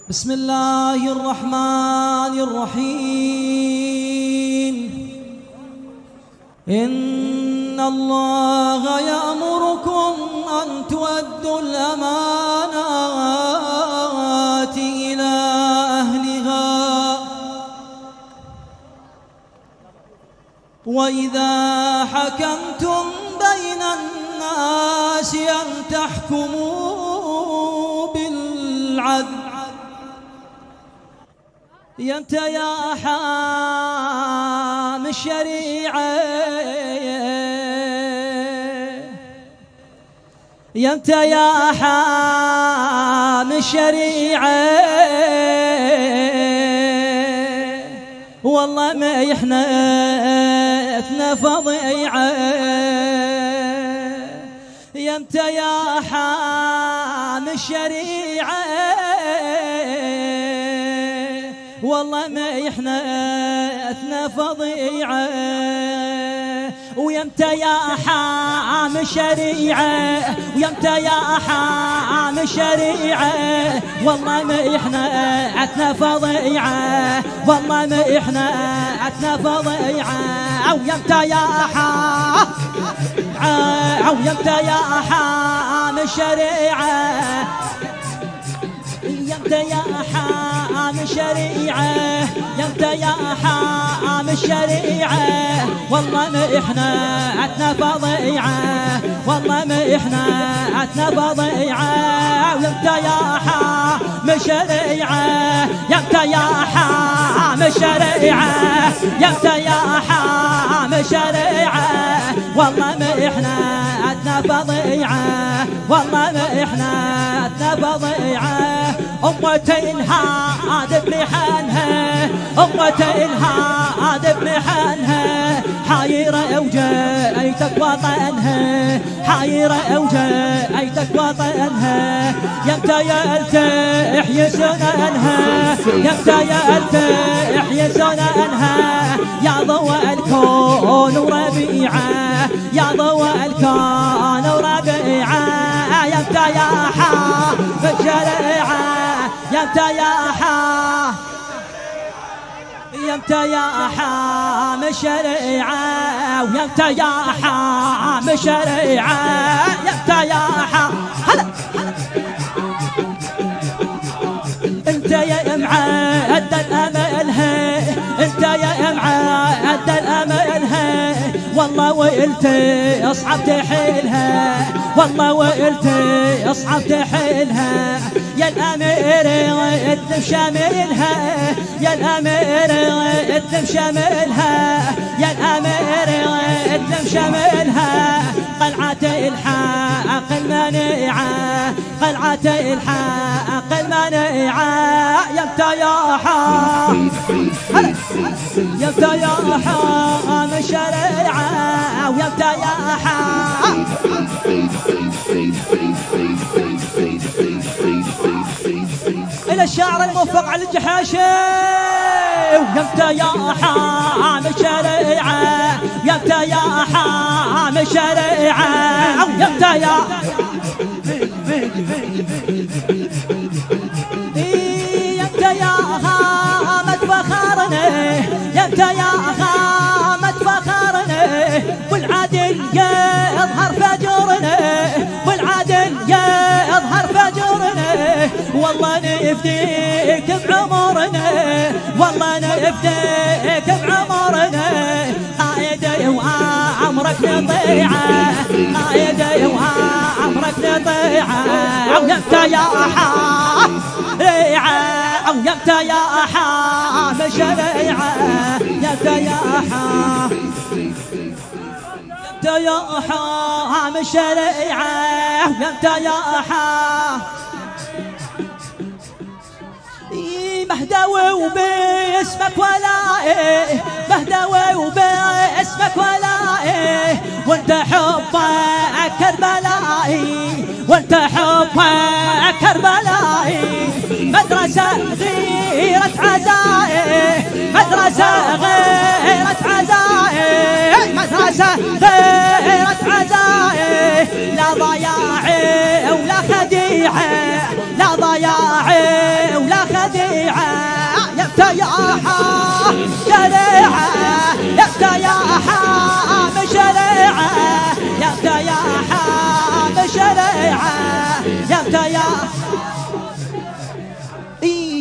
بسم الله الرحمن الرحيم. إن الله يأمركم أن تؤدوا الأمانات إلى أهلها وإذا حكمتم بين الناس أن تحكموا بالعدل. انت يا حام الشريعة، انت يا حام الشريعة، والله ما احنا فضيعة. انت يا حام الشريعة، والله ما احنا فضيعة. ويمتى يا حام الشريعة، ويمتى يا حام الشريعة، والله ما احنا فضيعة، والله ما احنا فضيعة. ويمتى يا حام، ويمتى يا حام الشريعة، يمتى يا حام الشريعة، يمتى يا حام الشريعة، والله ما احنا فضيعة، والله ما احنا فضيعة. ويمتى يا حام الشريعة، يمتى يا حام الشريعة، يمتى يا حام الشريعة، والله ما احنا فضيعة، والله ما احنا فضيعة. أمتين هاد بلحانها، أمتين هاد بلحانها، حايرة أوجايتك وطنها، حايرة أوجايتك وطنها. يمتى يلتح يسنانها، يمتى يلتح يسنانها، يا ضوء الكون وربيعة، يا ضوء الكون وربيعة. يمتى يا حام الشريعة، يمتى يا حام، يمتى يا حام الشريعة، ويمتى يا حام الشريعة، يمتى يا حام. هلا انت يا معد الاملها، انت يا معد الاملها، والله وقلتي اصعب تحيلها، والله وقلتي اصعب تحيلها. يا الامير ادم شاملها، يا الامير ادم شاملها، يا الامير ادم شاملها. قلعة الحق المنيعة، قلعة الحق المنيعة. يمتى يا حام، يمتى يا حام الشريعة، ويمتى يا حام. إلى الشاعر الموفق علي الجحاشي. ويمتى يا حام الشريعة، يمتى يا حام الشريعة، ويمتى يا يمتى يا هامة فخرنا، يمتى يا هامة فخرنا، والعدل يظهر فجرنا، والعدل يظهر فجرنا. والله نفديك بعمرنا، والله نفديك بعمرنا. قايدي وعمرك نطيعه، قايدي وعمرك نطيعه. ويمتى يا حام ريعه، ويمتى يا حام شريعه، يمتى يا حام، يمتى يا حام الشريعة، يمتى يا حام. مهدوي وباسمك ولائي، مهدوي وباسمك ولائي، وانت حبك كربلائي، وانت حبك كربلائي. مدرسة غيرة عزائي، مدرسة غيرة عزائي، مدرسة غيرة عزائي. لا ضياعي ولا خديعة، لا ضياعي ولا خديعة.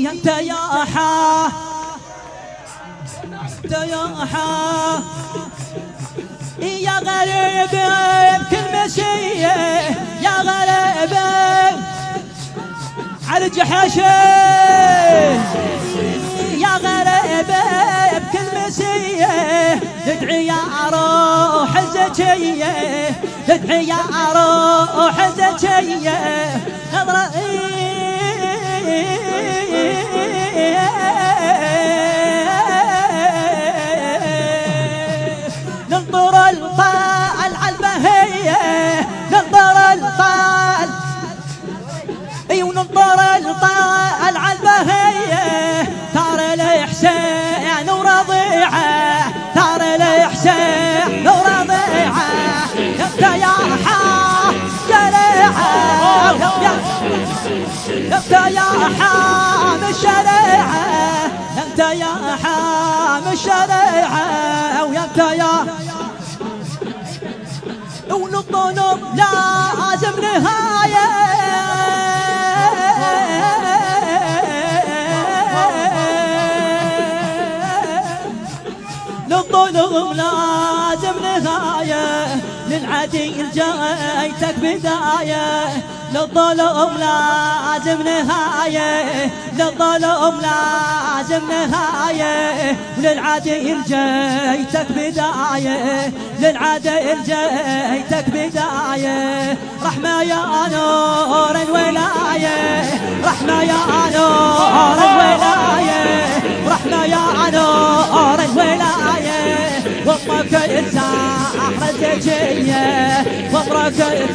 انت يا حا انت يا حا يا غريب بكل مشيه يا غريب على الجحاشه يا غريب بكل مسيه تدعي يا روح الزكيه تدعي يا روح الزكيه نظره ننظر الطال عالبهيه ننظر الطال اي وننظر الطال عالبهيه ترى الإحسان ورضيعه ترى الإحسان ورضيعه انت يا حا شريعه انت يا حام الشريعه انت يا حام الشريعه وانت يا ونطلب لازم نهايه للظلم لازم نهاية للعديل جايتك بداية للظلم لازم نهاية للظلم لازم نهاية للعديل جايتك بداية للعديل جايتك بداية رحمة يا نور الولاية رحمة يا نور الولاية رحمة يا نور الولاية وامك الزهرة الزكية وامك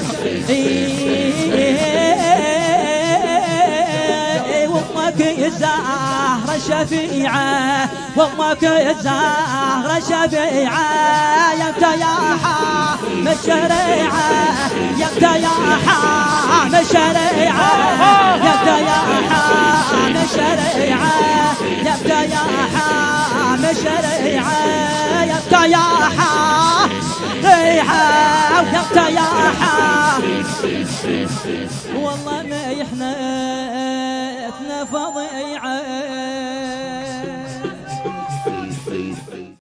وامك الزهرة الشفيعة وامك الزهرة الشفيعة يا انت يا حام الشريعة يا انت يا حام الشريعة يا انت يا حام الشريعة يا انت يا حام الشريعة يا انت يا حام يا انت يا حام والله